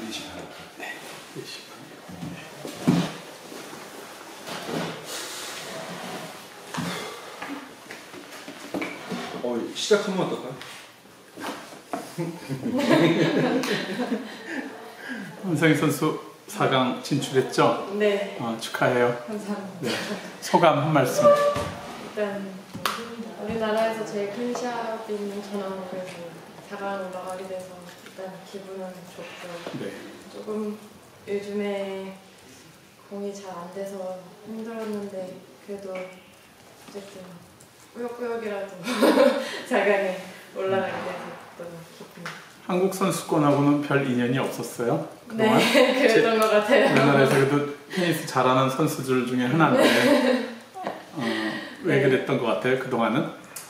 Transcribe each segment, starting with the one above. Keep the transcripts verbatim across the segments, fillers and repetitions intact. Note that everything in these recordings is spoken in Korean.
네 시 반. 네, 네 시 반. 어, 시작하면 어떨까요? 한상희 선수 사 강 진출했죠? 네. 어, 축하해요. 감사합니다. 네. 소감 한 말씀. 일단 우리나라에서 제일 큰 시합인 전화원에서 사 강 올라가게 돼서 일단 기분은 좋고 네. 조금 요즘에 공이 잘 안 돼서 힘들었는데 그래도 어쨌든 꾸역꾸역이라도 사 강에 올라가게 돼서 너무 기쁩니다. 한국 선수권하고는 별 인연이 없었어요? 그동안? 네, 그랬던 것 같아요. 우리나라에서 그래도 테니스 잘하는 선수들 중에 하나인데 어, 왜 네. 그랬던 것 같아요? 그동안은?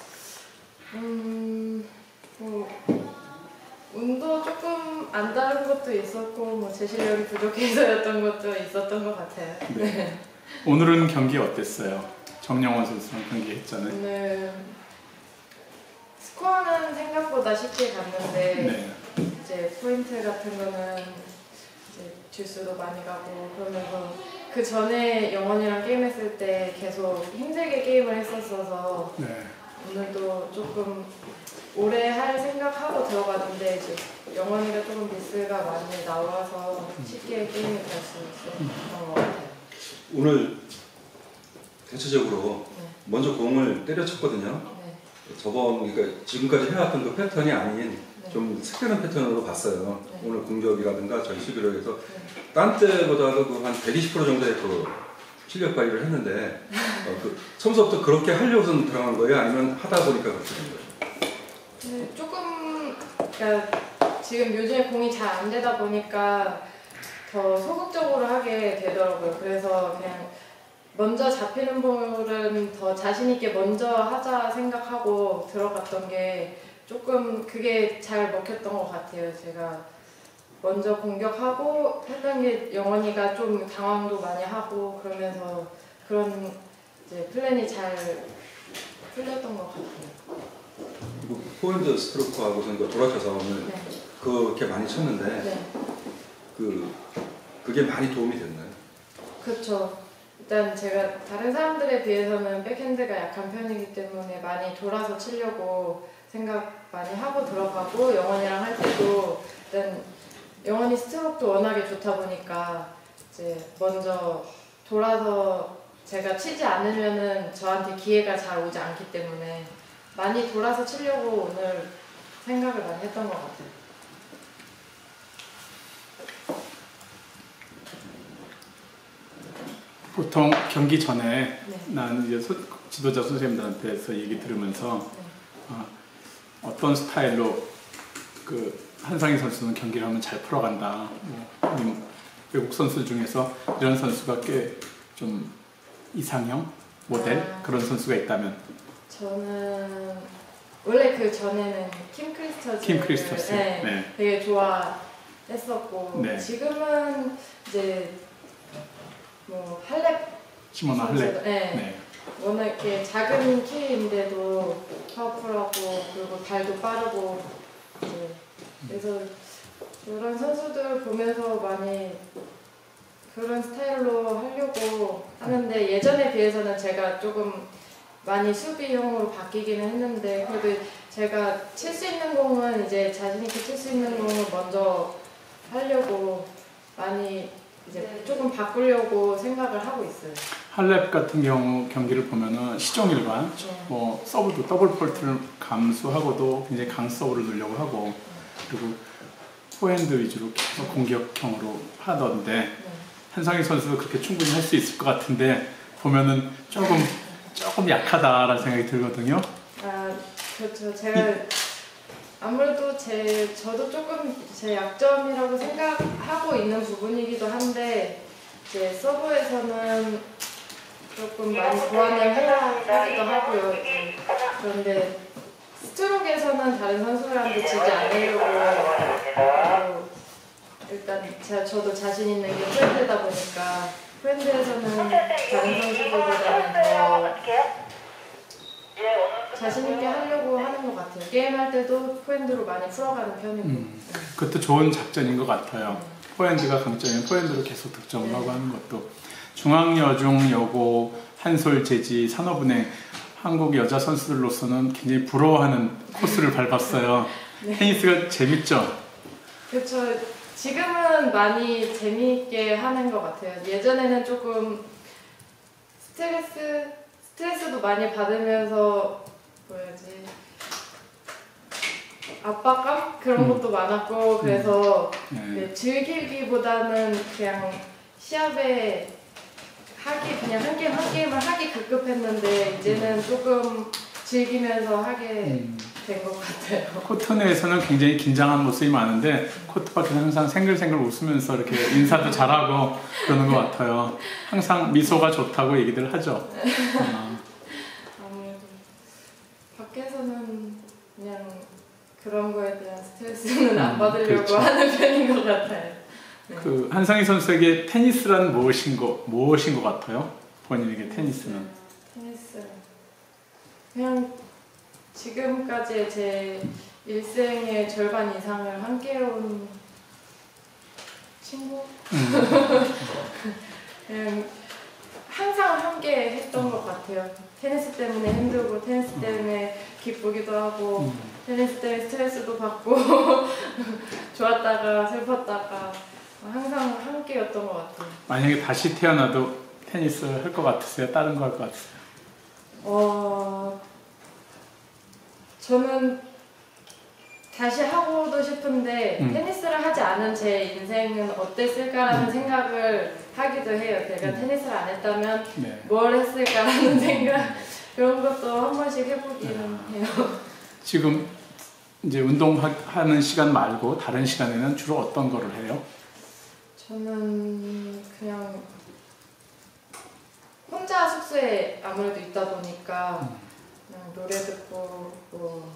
음, 뭐 운도 조금 안 다른 것도 있었고 뭐 제 실력이 부족해서였던 것도 있었던 것 같아요. 네. 오늘은 경기 어땠어요? 정영원 선수랑 경기 했잖아요. 오늘 스코어는 생각보다 쉽게 갔는데 네. 이제 포인트 같은 거는 이제 듀스도 많이 가고 그러면서 그 전에 영원이랑 게임했을 때 계속 힘들게 게임을 했었어서 네. 오늘도 조금 오래 할 생각하고 들어갔는데 이제 영원이가 조금 미스가 많이 나와서 쉽게 게임이 될 수 있었던 것 같아요. 오늘 대체적으로 네. 먼저 공을 때려쳤거든요. 네. 저번 그러니까 지금까지 해왔던 그 패턴이 아닌 네. 좀 색다른 패턴으로 봤어요. 네. 오늘 공격이라든가 저희 수비력에서 네. 딴 때보다도 그 한 백이십 퍼센트 정도의 그 실력 발휘를 했는데 어, 그 처음부터 그렇게 하려고선 들어간 거예요? 아니면 하다 보니까 그렇게 된 거예요? 네, 조금 그러니까 지금 요즘에 공이 잘 안 되다 보니까 더 소극적으로 하게 되더라고요. 그래서 그냥 먼저 잡히는 볼은 더 자신 있게 먼저 하자 생각하고 들어갔던 게 조금 그게 잘 먹혔던 것 같아요. 제가 먼저 공격하고 했던 게 영원이가 좀 당황도 많이 하고 그러면서 그런 이제 플랜이 잘 풀렸던 것 같아요. 그리고 포핸드 스트로크하고서 이거 돌아쳐서 오늘 네. 그렇게 많이 쳤는데 네. 그 그게 많이 도움이 됐나요? 그렇죠. 일단 제가 다른 사람들에 비해서는 백핸드가 약한 편이기 때문에 많이 돌아서 치려고 생각 많이 하고 들어가고 영원이랑 할 때도 일단 영원이 스트로크도 워낙에 좋다 보니까 이제 먼저 돌아서 제가 치지 않으면은 저한테 기회가 잘 오지 않기 때문에 많이 돌아서 치려고 오늘 생각을 많이 했던 것 같아요. 보통 경기 전에 네. 난 이제 소, 지도자 선생님들한테서 얘기 들으면서 네. 어, 어떤 스타일로 그 한상희 선수는 경기를 하면 잘 풀어간다. 뭐, 아니면 외국 선수 중에서 이런 선수가 꽤 좀 이상형 모델 아. 그런 선수가 있다면 저는 원래 그 전에는 킴 크리스터즈 킴 크리스터스. 네, 네. 되게 좋아했었고 네. 지금은 이제 뭐 할렙 시모나 선수, 할렙. 네. 네. 워낙 이렇게 작은 키인데도 파워풀하고 그리고 발도 빠르고 이제 그래서 그런 선수들 보면서 많이 그런 스타일로 하려고 하는데 예전에 비해서는 제가 조금 많이 수비형으로 바뀌기는 했는데 그래도 제가 칠 수 있는 공은 이제 자신 있게 칠 수 있는 공을 먼저 하려고 많이 이제 조금 바꾸려고 생각을 하고 있어요. 할렙 같은 경우 경기를 보면은 시종일관 네. 뭐 서브도 더블 폴트를 감수하고도 굉장히 강 서브를 넣으려고 하고 그리고 포핸드 위주로 계속 공격형으로 하던데 네. 한상희 선수도 그렇게 충분히 할 수 있을 것 같은데 보면은 조금 조금 약하다라는 생각이 들거든요. 아 그렇죠. 제가 아무래도 제 저도 조금 제 약점이라고 생각하고 있는 부분이기도 한데 이제 서브에서는 조금 많이 보완을 하기도 하고요. 이제. 그런데 스트로크에서는 다른 선수들한테 지지 않으려고 일단 제가 저도 자신 있는 게 프렌드다 보니까 프렌드에서는 다른 선수들보다는 더 자신 있게 하려고 하는 것 같아요. 게임할 때도 포핸드로 많이 풀어가는 편이고. 음, 그것도 좋은 작전인 것 같아요. 포핸드가 강점이면 포핸드로 계속 득점을 하고 하는 것도 중앙여중, 여고, 한솔, 제지, 산업은행 한국 여자 선수들로서는 굉장히 부러워하는 코스를 밟았어요. 네. 테니스가 재밌죠? 그렇죠. 지금은 많이 재미있게 하는 것 같아요. 예전에는 조금 스트레스, 스트레스도 많이 받으면서 뭐야지 압박감? 그런 음. 것도 많았고 그래서 네. 네, 즐기기보다는 그냥 시합에 하기 그냥 한 게임 한 게임을 하기 급급했는데 이제는 조금 즐기면서 하게 음. 된 것 같아요. 코트 내에서는 굉장히 긴장한 모습이 많은데 코트 밖에서 항상 생글생글 웃으면서 이렇게 인사도 잘하고 그러는 것 같아요. 항상 미소가 좋다고 얘기들 하죠. 어. 아무래도 밖에서는 그냥 그런 거에 대한 스트레스는 안 음, 받으려고 그렇죠. 하는 편인 것 같아요. 네. 그 한상희 선수에게 테니스란 무엇인 거 무엇인 것 같아요? 본인에게 테니스는? 테니스 그냥 지금까지 제 일생의 절반 이상을 함께 해온 친구? 음. 그냥 항상 함께 했던 것 같아요. 테니스 때문에 힘들고 테니스 때문에 기쁘기도 하고 음. 테니스 때문에 스트레스도 받고 좋았다가 슬펐다가 항상 함께였던 것 같아요. 만약에 다시 태어나도 테니스 할 것 같으세요? 다른 거 할 것 같으세요? 어, 저는 다시 하고도 싶은데 음. 테니스를 하지 않은 제 인생은 어땠을까라는 음. 생각을 하기도 해요. 제가 음. 테니스를 안 했다면 네. 뭘 했을까라는 생각 그런 것도 한 번씩 해보기는 해요. 지금 이제 운동하는 시간 말고 다른 시간에는 주로 어떤 거를 해요? 저는 그냥 혼자 숙소에 아무래도 있다 보니까 음. 그냥 노래 듣고 뭐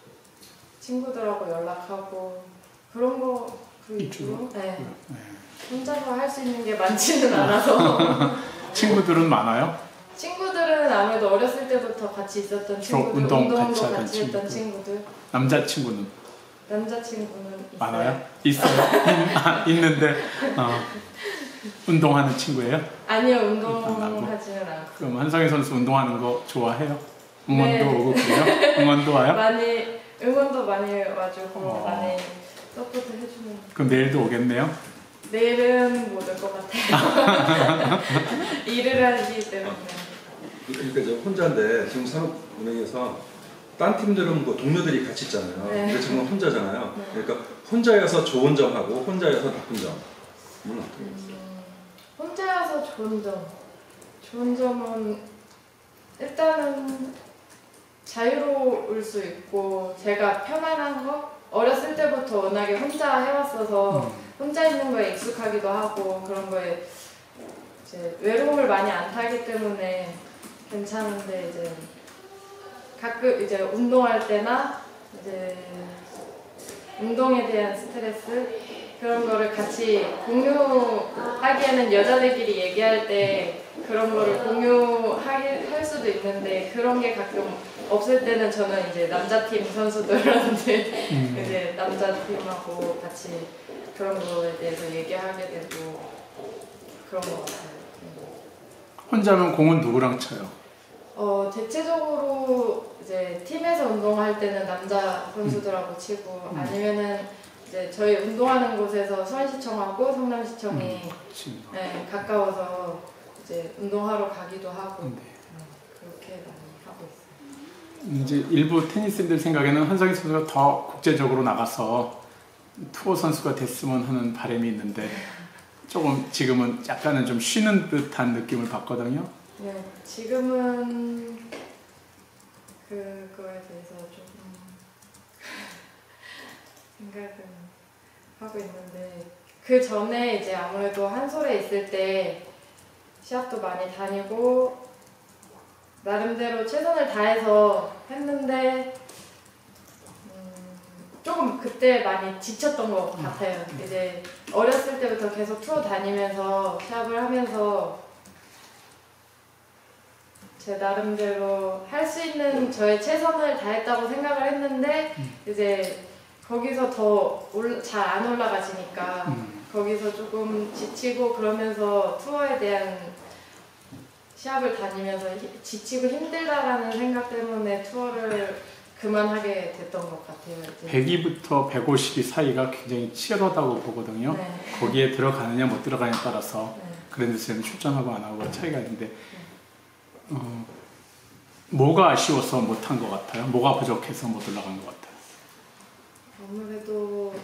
친구들하고 연락하고 그런 거 그 위주로 네. 네. 혼자서 할 수 있는 게 많지는 않아서 친구들은 많아요? 친구들은 아무래도 어렸을 때부터 같이 있었던 주로 친구들 운동 운동도 같이 하던 같이 했던 친구들. 친구들 남자친구는 남자친구는 있어요. 많아요? 있어요? 아, 있는데 어, 운동하는 친구예요? 아니요 안 하고. 운동하지는 않고 그럼 한성희 선수 운동하는 거 좋아해요? 응원도 네. 오고 그래요? 응원도 와요? 많이 응원도 많이 와주고 어. 많이 서포트 해주는 그럼 내일도 오겠네요? 내일은 못 올 것 같아요. 일을 하기 때문에. 그러니까 저 혼자인데 지금 산업은행에서 딴 팀들은 뭐 동료들이 같이 있잖아요. 네. 근데 지금 혼자잖아요. 네. 그러니까 혼자여서 좋은 점하고 혼자여서 나쁜 점은 어떻게 있어요? 음, 혼자여서 좋은 점. 좋은 점은 일단은 자유로울 수 있고 제가 편안한 거 어렸을 때부터 워낙에 혼자 해왔어서 혼자 있는 거에 익숙하기도 하고 그런 거에 이제 외로움을 많이 안 타기 때문에 괜찮은데 이제 가끔 이제 운동할 때나 이제 운동에 대한 스트레스 그런 거를 같이 공유하기에는 여자들끼리 얘기할 때 그런 거를 공유하게 할 수도 있는데 그런 게 가끔 없을 때는 저는 이제 남자팀 선수들한테 음. 이제 남자팀하고 같이 그런 거에 대해서 얘기하게 되고 그런 것 같아요. 혼자면 공은 누구랑 쳐요? 어 대체적으로 이제 팀에서 운동할 때는 남자 선수들하고 치고 음. 아니면은 이제 저희 운동하는 곳에서 수원시청하고 성남시청이 음, 치는 거. 네, 가까워서 이제 운동하로 가기도 하고 네. 네, 그렇게 많이 하고 있어요. 이제 일부 테니스인들 생각에는 한성희 선수가 더 국제적으로 나가서 투어 선수가 됐으면 하는 바람이 있는데 조금 지금은 약간은 좀 쉬는 듯한 느낌을 받거든요. 네, 지금은 그거에 대해서 조금 생각은 하고 있는데 그 전에 이제 아무래도 한솔에 있을 때 시합도 많이 다니고 나름대로 최선을 다해서 했는데 음, 조금 그때 많이 지쳤던 것 같아요. 이제 어렸을 때부터 계속 투어 다니면서 시합을 하면서 제 나름대로 할 수 있는 저의 최선을 다했다고 생각을 했는데 이제 거기서 더 잘 안 올라가지니까 음. 거기서 조금 지치고 그러면서 투어에 대한 시합을 다니면서 히- 지치고 힘들다라는 생각 때문에 투어를 그만하게 됐던 것 같아요. 이제. 백이부터 백오십이 사이가 굉장히 치열하다고 보거든요. 네. 거기에 들어가느냐 못 들어가느냐에 따라서 네. 그랜드슬램 출전하고 안 하고가 차이가 있는데 어, 뭐가 아쉬워서 못한 것 같아요? 뭐가 부족해서 못 올라간 것 같아요? 아무래도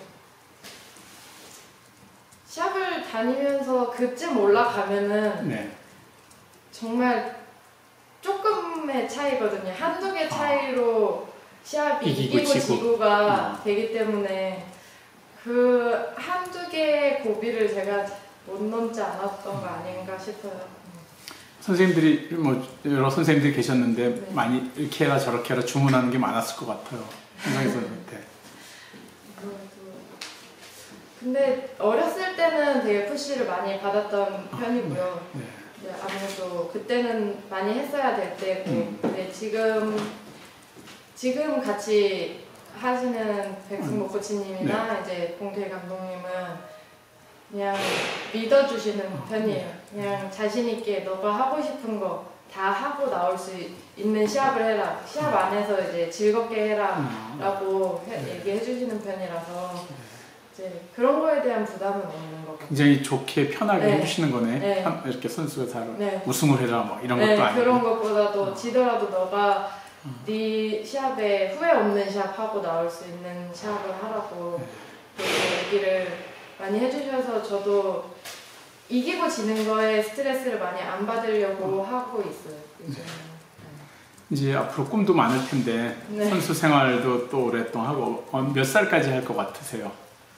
시합을 다니면서 그쯤 올라가면은 네. 정말 조금의 차이거든요. 한두 개 차이로 시합이 이기고 이기고, 지고. 지고가 어. 되기 때문에 그 한두 개의 고비를 제가 못 넘지 않았던 거 아닌가 싶어요. 선생님들이 뭐 여러 선생님들이 계셨는데 네. 많이 이렇게 해라 저렇게 해라 주문하는 게 많았을 것 같아요. 한상희 선생님한테. 아무래도 근데 어렸을 때는 되게 푸시를 많이 받았던 편이고요. 네. 네, 아무래도 그때는 많이 했어야 될 때고, 음. 근데 지금 지금 같이 하시는 백승모 코치님이나 이제 봉태 감독님은 그냥 믿어주시는 편이에요. 그냥 자신 있게 너가 하고 싶은 거 다 하고 나올 수 있는 시합을 해라. 시합 안에서 이제 즐겁게 해라라고 음. 해- 얘기해 주시는 편이라서 이제 그런 거에 대한 부담은 없는 것 같아요. 굉장히 좋게 편하게 네. 해주시는 거네. 네. 한- 이렇게 선수가 잘 네. 우승을 해라 뭐 이런 네, 것도 아니고. 그런 것보다도 지더라도 너가 음. 네 시합에 후회 없는 시합 하고 나올 수 있는 시합을 하라고 그렇게 얘기를 많이 해주셔서 저도 이기고 지는 거에 스트레스를 많이 안 받으려고 하고 있어요. 요즘은. 이제 앞으로 꿈도 많을 텐데 네. 선수 생활도 또 오랫동안 하고 어, 몇 살까지 할 것 같으세요?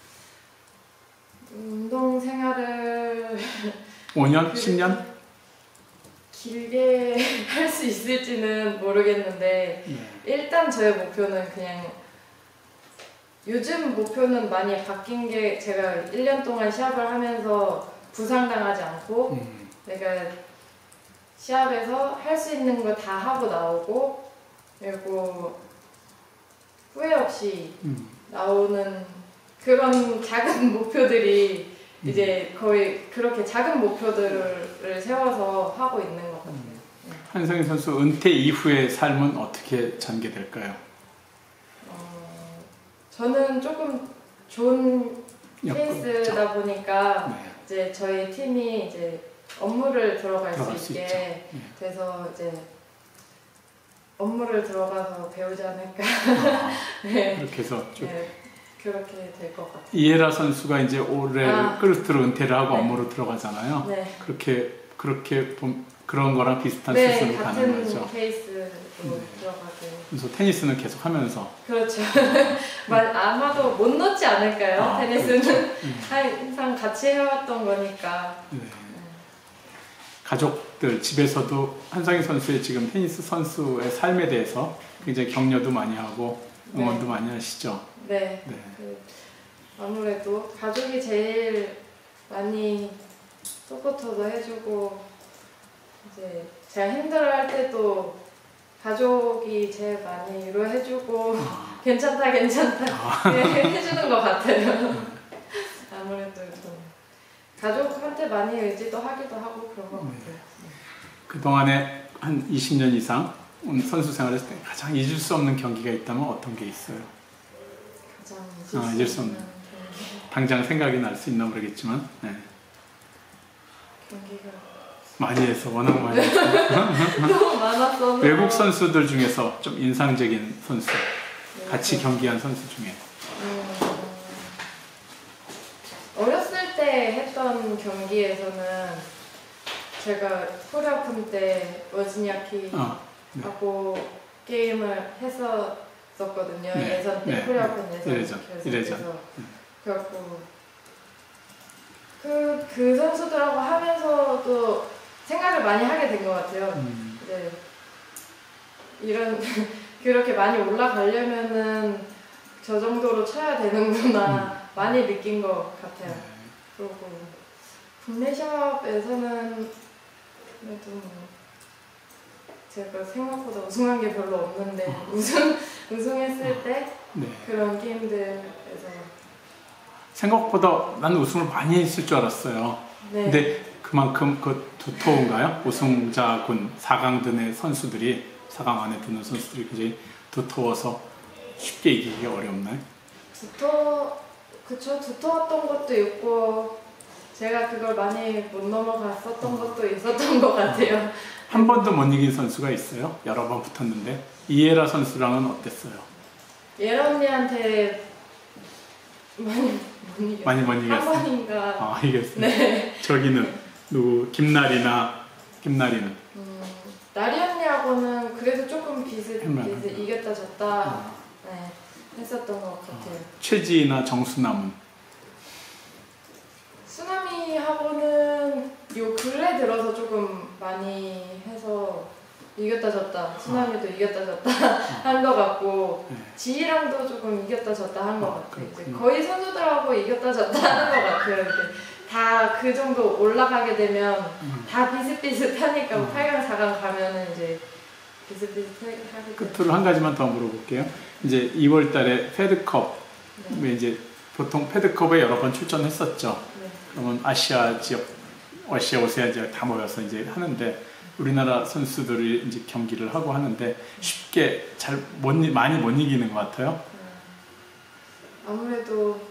운동 생활을 오 년? 그- 십 년? 길게 할 수 있을지는 모르겠는데 네. 일단 저의 목표는 그냥 요즘 목표는 많이 바뀐 게 제가 일 년 동안 시합을 하면서 부상당하지 않고 음. 내가 시합에서 할 수 있는 거 다 하고 나오고 그리고 후회 없이 음. 나오는 그런 작은 목표들이 이제 거의 그렇게 작은 목표들을 세워서 하고 있는 것 같아요. 한상희 선수 은퇴 이후의 삶은 어떻게 전개될까요? 어, 저는 조금 좋은 케이스다 보니까 네. 이제 저희 팀이 이제 업무를 들어갈, 들어갈 수 수 있게 있죠. 네. 돼서 이제 업무를 들어가서 배우지 않을까. 아, 네. 이렇게 해서 좀 네, 그렇게 될 것 같아요. 이에라 선수가 이제 올해 아. 끌스트로 은퇴를 하고 네. 업무로 들어가잖아요. 네, 그렇게 그렇게 본- 그런 거랑 비슷한 네 수순으로 가는 같은 거죠. 케이스로 네. 들어가고. 그래서 테니스는 계속 하면서 그렇죠. 마- 아마도 못 넣지 않을까요? 아, 테니스는 음. 항상 같이 해왔던 거니까. 네. 가족들 집에서도 한상희 선수의 지금 테니스 선수의 삶에 대해서 굉장히 격려도 많이 하고 응원도 네. 많이 하시죠. 네. 네. 그 아무래도 가족이 제일 많이 서포터도 해주고 이제 제가 힘들어할 때도 가족이 제일 많이 위로해주고 아, 괜찮다 괜찮다 네, 해주는 것 같아요. 아무래도 좀 가족한테 많이 의지도 하기도 하고 그런 것 네. 같아요. 그동안에 한 이십 년 이상 선수 생활했을 때 가장 잊을 수 없는 경기가 있다면 어떤 게 있어요? 가장 아, 잊을 수 없는. 경기- 당장 생각이 날 수 있나 모르겠지만 네. 경기가 많이 해서 워낙 많이 해서 너무 많았어서 외국 선수들 중에서 좀 인상적인 선수 같이 네. 경기한 선수 중에 음, 어렸을 때 했던 경기에서는 제가 코리아오픈 때 워즈니아키 아, 네. 하고 게임을 했었거든요. 네, 예선 때 네, 코리아오픈 네. 예선 이래전, 이래전. 결승에서 네. 그래갖고 그, 그 선수들하고 하면서도 생각을 많이 하게 된 것 같아요. 음, 이제 이런 그렇게 많이 올라가려면은 저 정도로 쳐야 되는구나 많이 느낀 것 같아요. 네. 그리고 국내 시합에서는 그래도 뭐 제가 생각보다 우승한 게 별로 없는데 우승 우승했을 때 네. 그런 게임들에서 생각보다 나는 우승을 많이 했을 줄 알았어요. 네. 근데 그만큼 그 두터운가요? 우승자군 사 강 드는 선수들이 사 강 안에 드는 선수들이 굉장히 두터워서 쉽게 이기기 어렵나요? 두터 그쵸 두터웠던 것도 있고 제가 그걸 많이 못 넘어갔었던 것도 있었던 것 같아요. 한 번도 못 이긴 선수가 있어요? 여러 번 붙었는데 이에라 선수랑은 어땠어요? 예라 언니한테 많이 못 이겼어요. 많이 못 한 이겼어요? 번인가. 아 이겼어요. 네. 저기는 누구 김나리나 김나리는 음, 나리 언니하고는 그래도 조금 비슷 할만하다. 비슷 이겼다 졌다 어. 네, 했었던 것 같아요. 최지나 정수남은 수나미하고는 요 근래 들어서 조금 많이 해서 이겼다 졌다 수나미도 이겼다 졌다 한 것 같고 네. 지희랑도 조금 이겼다 졌다 한 것 아, 같아요. 이제 그렇구나. 거의 선수들하고 이겼다 졌다 하는 것 같아요. 다 그 정도 올라가게 되면 음. 다 비슷비슷하니까 음. 팔 강, 사 강 가면은 이제 비슷비슷하게 돼요. 끝으로 한 가지만 더 물어볼게요. 이제 이월 달에 패드컵 네. 이제 보통 패드컵에 여러 번 출전했었죠. 네. 그러면 아시아 지역, 아시아 오세아 지역 다 모여서 이제 하는데 우리나라 선수들이 이제 경기를 하고 하는데 쉽게 잘 못 많이 못 이기는 것 같아요. 아무래도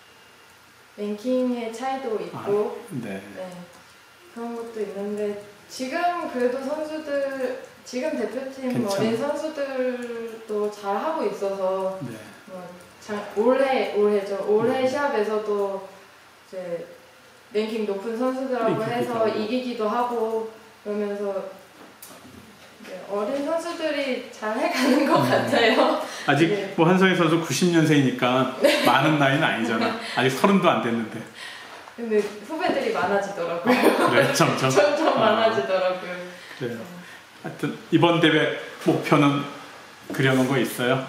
랭킹의 차이도 있고 네. 네, 그런 것도 있는데 지금 그래도 선수들 지금 대표팀 괜찮아. 어린 선수들도 잘 하고 있어서 네. 뭐 장, 올해 올해죠 올해 음. 시합에서도 이제 랭킹 높은 선수들하고 이기기도 해서 하고. 이기기도 하고 그러면서 이제 어린 선수들이 잘 해가는 것 음. 같아요. 아직 네. 뭐 한성희 선수 구십 년생이니까 많은 나이는 아니잖아. 아직 서른도 안 됐는데. 근데 후배들이 많아지더라고요. 그래 점점. 점점 아. 많아지더라고요. 그래요. 하여튼 이번 대회 목표는 그려놓은 거 있어요?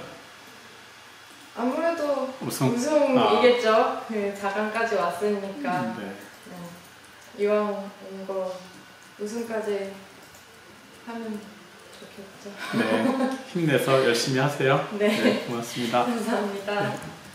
아무래도 우승. 우승이겠죠. 그 사 강까지 왔으니까 음, 네. 네. 이왕 온 거 우승까지 하면 좋겠죠. 네. 힘내서 열심히 하세요. 네. 네 고맙습니다. 감사합니다. 네.